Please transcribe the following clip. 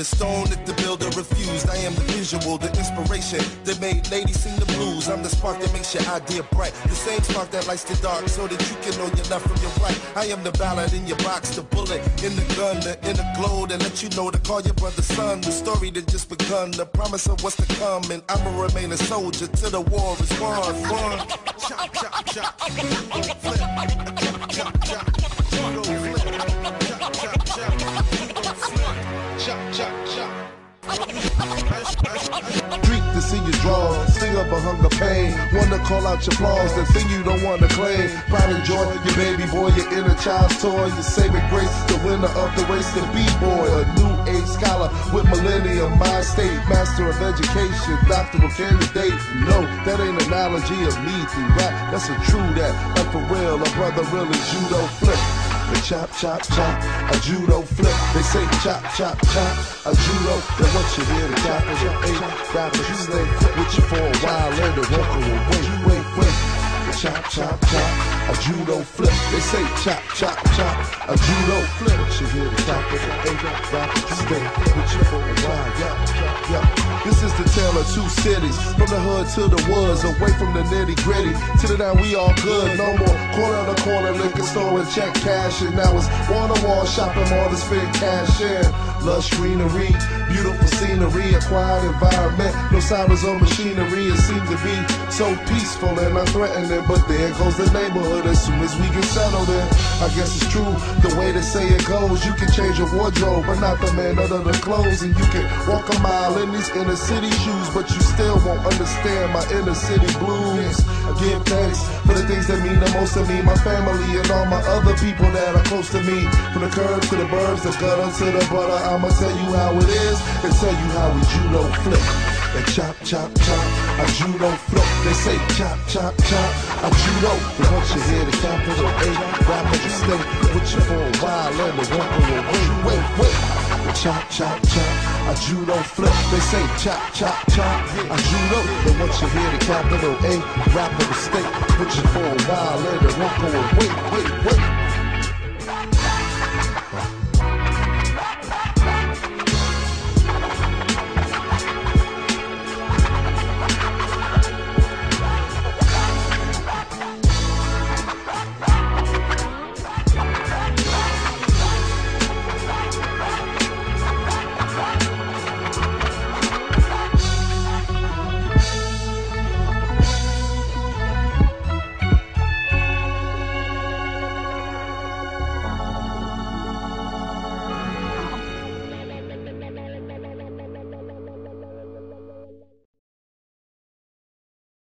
the stone that the builder refused. I am the visual, the inspiration that made ladies sing the blues. I'm the spark that makes your idea bright, the same spark that lights the dark so that you can know your left from your right. I am the ballad in your box, the bullet in the gun, the inner glow that let you know to call your brother son. The story that just begun, the promise of what's to come, and I'ma remain a soldier till the war is won. Chop, chop, chop, flip, chop, chop, chop, Streak to see you draw, sting up a hunger pain. Wanna call out your flaws, the thing you don't wanna claim. Pride and joy, your baby boy, your inner child's toy. Your saving grace, the winner of the race, the B-boy. A new age scholar with millennium mind state. Master of education, doctoral candidate. No, that ain't an analogy of me through rap. That's a true that, like for real, a brother really judo flip. The chop, chop, chop, a judo flip. They say chop, chop, chop, a judo. Then once you hear the chop, it's your eight rappers. You stay with you for a while, later won't go away. Wait. The chop, chop, chop, a judo flip. They say chop, chop, chop, a judo flip. Once you hear the chop, it's your eight rappers. You stay with you for a while, yeah. This is the tale of two cities, from the hood to the woods, away from the nitty gritty. To the now we all good, no more corner to corner liquor store and check cash. And now it's wall to wall shopping mall to spend cash in. Lush greenery, beautiful scenery, a quiet environment, no sirens or machinery. It seems to be so peaceful and unthreatening, but there goes the neighborhood as soon as we get settled in. I guess it's true, the way they say it goes. You can change your wardrobe, but not the man under the clothes. And you can walk a mile in these inner city shoes, but you still won't understand my inner city blues. I give thanks for the things that mean the most to me, my family and all my other people that are close to me. From the curb to the burbs, the gutter to the butter, I'ma tell you how it is and tell you how we judo flip. And chop, chop, chop, a judo flip. They say chop, chop, chop, a judo. But once you hear the capital A, rapper to stay with you for a while and it won't go away. Wait. Chop, chop, chop, a judo flip. They say chop, chop, chop, a judo. But once you hear the capital A, rapper to stay with you for a while and it won't go away. Wait.